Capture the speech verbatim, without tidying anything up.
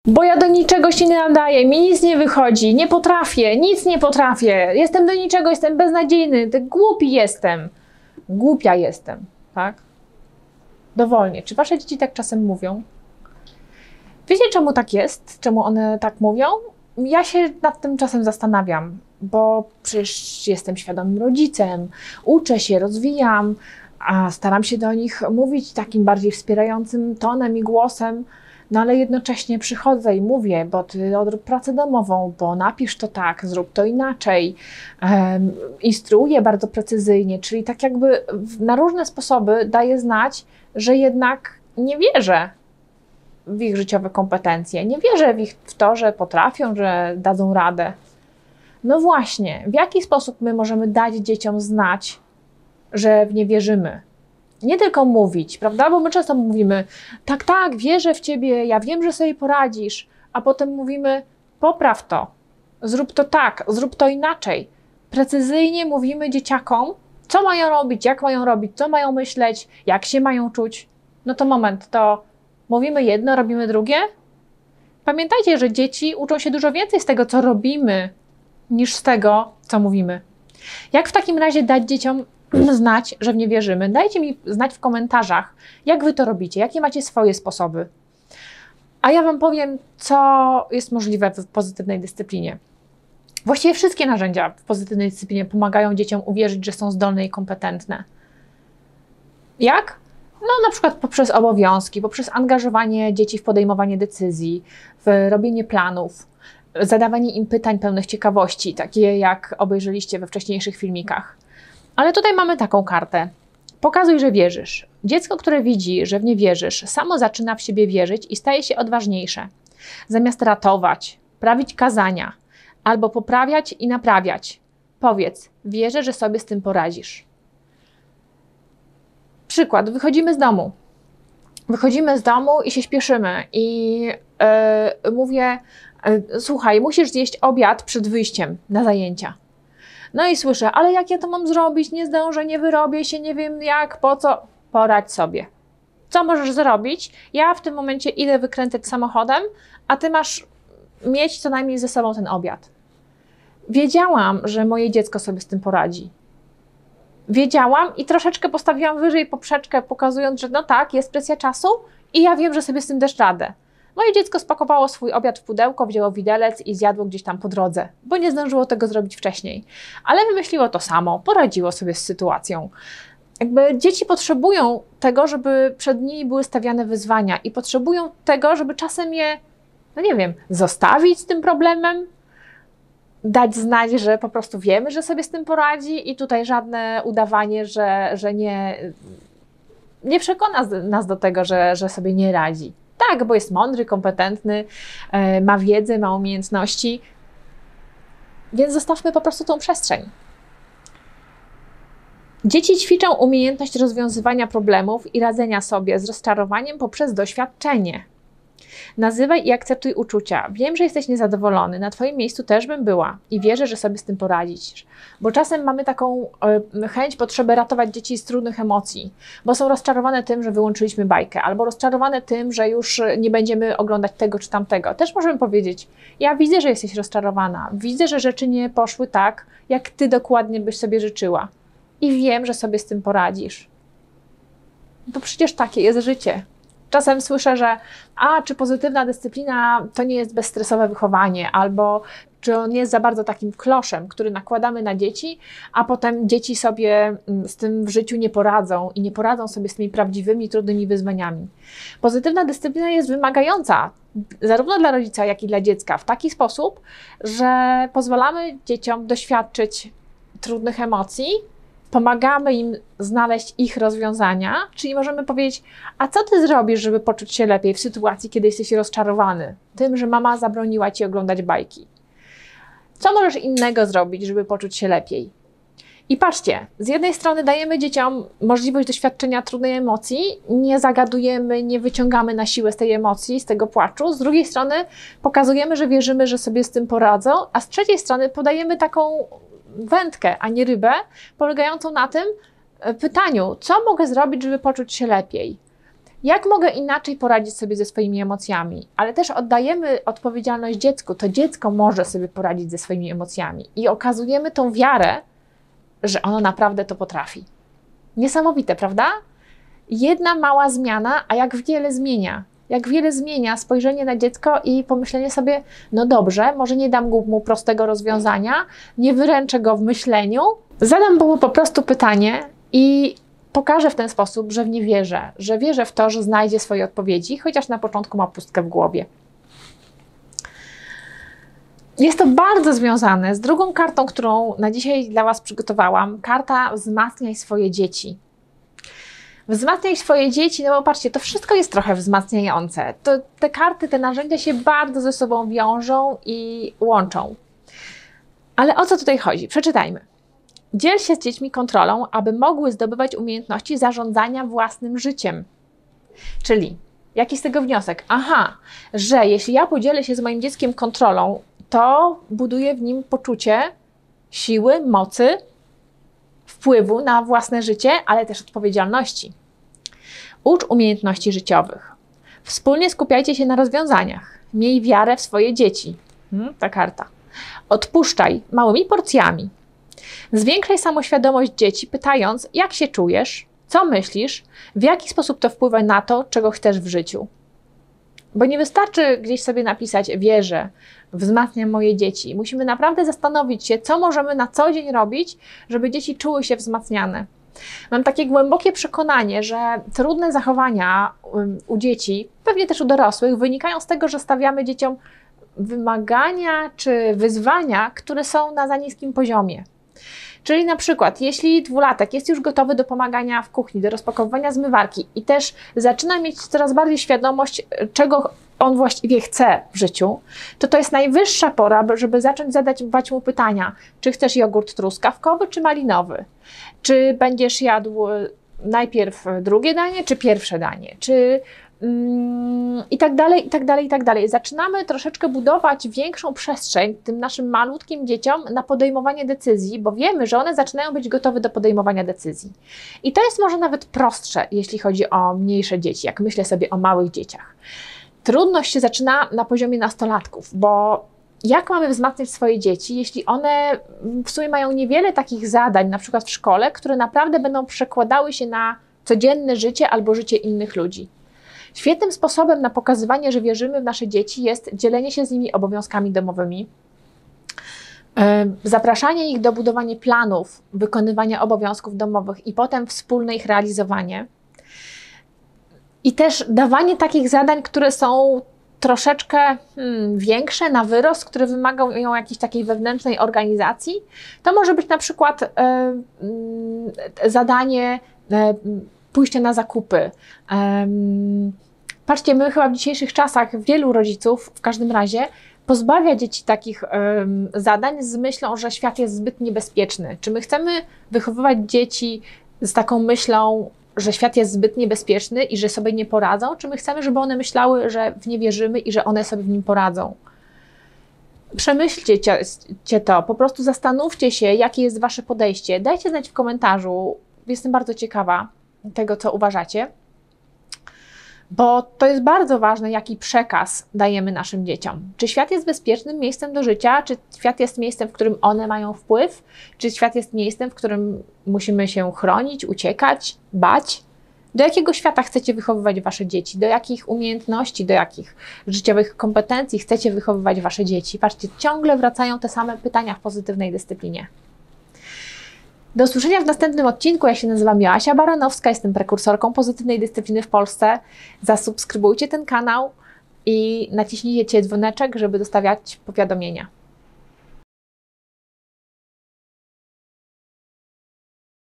Bo ja do niczego się nie nadaję, mi nic nie wychodzi, nie potrafię, nic nie potrafię, jestem do niczego, jestem beznadziejny, tak głupi jestem, głupia jestem, tak? Dowolnie. Czy wasze dzieci tak czasem mówią? Wiecie, czemu tak jest? Czemu one tak mówią? Ja się nad tym czasem zastanawiam, bo przecież jestem świadomym rodzicem, uczę się, rozwijam, a staram się do nich mówić takim bardziej wspierającym tonem i głosem, no ale jednocześnie przychodzę i mówię, bo ty odrób pracę domową, bo napisz to tak, zrób to inaczej, um, instruuję bardzo precyzyjnie, czyli tak jakby na różne sposoby daję znać, że jednak nie wierzę w ich życiowe kompetencje, nie wierzę w, ich, w to, że potrafią, że dadzą radę. No właśnie, w jaki sposób my możemy dać dzieciom znać, że w nie wierzymy? Nie tylko mówić, prawda? Bo my często mówimy, tak, tak, wierzę w ciebie, ja wiem, że sobie poradzisz, a potem mówimy, popraw to, zrób to tak, zrób to inaczej. Precyzyjnie mówimy dzieciakom, co mają robić, jak mają robić, co mają myśleć, jak się mają czuć. No to moment, to mówimy jedno, robimy drugie? Pamiętajcie, że dzieci uczą się dużo więcej z tego, co robimy, niż z tego, co mówimy. Jak w takim razie dać dzieciom znać, że w nie wierzymy? Dajcie mi znać w komentarzach, jak wy to robicie, jakie macie swoje sposoby. A ja wam powiem, co jest możliwe w pozytywnej dyscyplinie. Właściwie wszystkie narzędzia w pozytywnej dyscyplinie pomagają dzieciom uwierzyć, że są zdolne i kompetentne. Jak? No na przykład poprzez obowiązki, poprzez angażowanie dzieci w podejmowanie decyzji, w robienie planów, zadawanie im pytań pełnych ciekawości, takie jak obejrzeliście we wcześniejszych filmikach. Ale tutaj mamy taką kartę. Pokazuj, że wierzysz. Dziecko, które widzi, że w nie wierzysz, samo zaczyna w siebie wierzyć i staje się odważniejsze. Zamiast ratować, prawić kazania albo poprawiać i naprawiać, powiedz, wierzę, że sobie z tym poradzisz. Przykład, wychodzimy z domu. Wychodzimy z domu i się śpieszymy i yy, mówię, yy, słuchaj, musisz zjeść obiad przed wyjściem na zajęcia. No i słyszę, ale jak ja to mam zrobić, nie zdążę, nie wyrobię się, nie wiem jak, po co. Poradź sobie. Co możesz zrobić? Ja w tym momencie idę wykręcać samochodem, a ty masz mieć co najmniej ze sobą ten obiad. Wiedziałam, że moje dziecko sobie z tym poradzi. Wiedziałam i troszeczkę postawiłam wyżej poprzeczkę, pokazując, że no tak, jest presja czasu i ja wiem, że sobie z tym dasz radę. Moje dziecko spakowało swój obiad w pudełko, wzięło widelec i zjadło gdzieś tam po drodze, bo nie zdążyło tego zrobić wcześniej. Ale wymyśliło to samo, poradziło sobie z sytuacją. Jakby dzieci potrzebują tego, żeby przed nimi były stawiane wyzwania i potrzebują tego, żeby czasem je, no nie wiem, zostawić z tym problemem, dać znać, że po prostu wiemy, że sobie z tym poradzi i tutaj żadne udawanie, że, że nie, nie przekona nas do tego, że, że sobie nie radzi. Tak, bo jest mądry, kompetentny, ma wiedzę, ma umiejętności, więc zostawmy po prostu tą przestrzeń. Dzieci ćwiczą umiejętność rozwiązywania problemów i radzenia sobie z rozczarowaniem poprzez doświadczenie. Nazywaj i akceptuj uczucia. Wiem, że jesteś niezadowolony, na twoim miejscu też bym była i wierzę, że sobie z tym poradzisz. Bo czasem mamy taką y, chęć, potrzebę ratować dzieci z trudnych emocji, bo są rozczarowane tym, że wyłączyliśmy bajkę, albo rozczarowane tym, że już nie będziemy oglądać tego czy tamtego. Też możemy powiedzieć, ja widzę, że jesteś rozczarowana, widzę, że rzeczy nie poszły tak, jak ty dokładnie byś sobie życzyła i wiem, że sobie z tym poradzisz. Bo przecież takie jest życie. Czasem słyszę, że a, czy pozytywna dyscyplina to nie jest bezstresowe wychowanie, albo czy on jest za bardzo takim kloszem, który nakładamy na dzieci, a potem dzieci sobie z tym w życiu nie poradzą i nie poradzą sobie z tymi prawdziwymi, trudnymi wyzwaniami. Pozytywna dyscyplina jest wymagająca zarówno dla rodzica, jak i dla dziecka w taki sposób, że pozwalamy dzieciom doświadczyć trudnych emocji, pomagamy im znaleźć ich rozwiązania, czyli możemy powiedzieć, a co ty zrobisz, żeby poczuć się lepiej w sytuacji, kiedy jesteś rozczarowany tym, że mama zabroniła ci oglądać bajki? Co możesz innego zrobić, żeby poczuć się lepiej? I patrzcie, z jednej strony dajemy dzieciom możliwość doświadczenia trudnej emocji, nie zagadujemy, nie wyciągamy na siłę z tej emocji, z tego płaczu, z drugiej strony pokazujemy, że wierzymy, że sobie z tym poradzą, a z trzeciej strony podajemy taką wędkę, a nie rybę, polegającą na tym pytaniu, co mogę zrobić, żeby poczuć się lepiej. Jak mogę inaczej poradzić sobie ze swoimi emocjami? Ale też oddajemy odpowiedzialność dziecku. To dziecko może sobie poradzić ze swoimi emocjami. I okazujemy tą wiarę, że ono naprawdę to potrafi. Niesamowite, prawda? Jedna mała zmiana, a jak wiele zmienia. Jak wiele zmienia spojrzenie na dziecko i pomyślenie sobie, no dobrze, może nie dam mu prostego rozwiązania, nie wyręczę go w myśleniu, zadam mu po prostu pytanie i pokażę w ten sposób, że w nie wierzę, że wierzę w to, że znajdzie swoje odpowiedzi, chociaż na początku ma pustkę w głowie. Jest to bardzo związane z drugą kartą, którą na dzisiaj dla Was przygotowałam. Karta wzmacniaj swoje dzieci. Wzmacniaj swoje dzieci, no bo patrzcie, to wszystko jest trochę wzmacniające. To, te karty, te narzędzia się bardzo ze sobą wiążą i łączą. Ale o co tutaj chodzi? Przeczytajmy. Dziel się z dziećmi kontrolą, aby mogły zdobywać umiejętności zarządzania własnym życiem. Czyli, jaki z tego wniosek? Aha, że jeśli ja podzielę się z moim dzieckiem kontrolą, to buduję w nim poczucie siły, mocy, wpływu na własne życie, ale też odpowiedzialności. Ucz umiejętności życiowych. Wspólnie skupiajcie się na rozwiązaniach. Miej wiarę w swoje dzieci. Hmm, ta karta. Odpuszczaj małymi porcjami. Zwiększaj samoświadomość dzieci, pytając, jak się czujesz, co myślisz, w jaki sposób to wpływa na to, czego chcesz w życiu. Bo nie wystarczy gdzieś sobie napisać, wierzę, wzmacniam moje dzieci. Musimy naprawdę zastanowić się, co możemy na co dzień robić, żeby dzieci czuły się wzmacniane. Mam takie głębokie przekonanie, że trudne zachowania u dzieci, pewnie też u dorosłych, wynikają z tego, że stawiamy dzieciom wymagania czy wyzwania, które są na za niskim poziomie. Czyli na przykład, jeśli dwulatek jest już gotowy do pomagania w kuchni, do rozpakowywania zmywarki i też zaczyna mieć coraz bardziej świadomość, czego on właściwie chce w życiu, to to jest najwyższa pora, żeby zacząć zadawać mu pytania, czy chcesz jogurt truskawkowy, czy malinowy? Czy będziesz jadł najpierw drugie danie, czy pierwsze danie? Czy i tak dalej, i tak dalej, i tak dalej. Zaczynamy troszeczkę budować większą przestrzeń tym naszym malutkim dzieciom na podejmowanie decyzji, bo wiemy, że one zaczynają być gotowe do podejmowania decyzji. I to jest może nawet prostsze, jeśli chodzi o mniejsze dzieci, jak myślę sobie o małych dzieciach. Trudność się zaczyna na poziomie nastolatków, bo jak mamy wzmacniać swoje dzieci, jeśli one w sumie mają niewiele takich zadań, na przykład w szkole, które naprawdę będą przekładały się na codzienne życie albo życie innych ludzi. Świetnym sposobem na pokazywanie, że wierzymy w nasze dzieci, jest dzielenie się z nimi obowiązkami domowymi, zapraszanie ich do budowania planów, wykonywania obowiązków domowych i potem wspólne ich realizowanie. I też dawanie takich zadań, które są troszeczkę hmm, większe na wyrost, które wymagają jakiejś takiej wewnętrznej organizacji. To może być na przykład e, y, zadanie e, pójście na zakupy. Um, patrzcie, my chyba w dzisiejszych czasach wielu rodziców, w każdym razie, pozbawia dzieci takich um, zadań z myślą, że świat jest zbyt niebezpieczny. Czy my chcemy wychowywać dzieci z taką myślą, że świat jest zbyt niebezpieczny i że sobie nie poradzą? Czy my chcemy, żeby one myślały, że w nie wierzymy i że one sobie w nim poradzą? Przemyślcie to, po prostu zastanówcie się, jakie jest Wasze podejście. Dajcie znać w komentarzu, jestem bardzo ciekawa tego, co uważacie, bo to jest bardzo ważne, jaki przekaz dajemy naszym dzieciom. Czy świat jest bezpiecznym miejscem do życia? Czy świat jest miejscem, w którym one mają wpływ? Czy świat jest miejscem, w którym musimy się chronić, uciekać, bać? Do jakiego świata chcecie wychowywać Wasze dzieci? Do jakich umiejętności, do jakich życiowych kompetencji chcecie wychowywać Wasze dzieci? Patrzcie, ciągle wracają te same pytania w pozytywnej dyscyplinie. Do usłyszenia w następnym odcinku. Ja się nazywam Joasia Baranowska, jestem prekursorką pozytywnej dyscypliny w Polsce. Zasubskrybujcie ten kanał i naciśnijcie dzwoneczek, żeby dostawiać powiadomienia.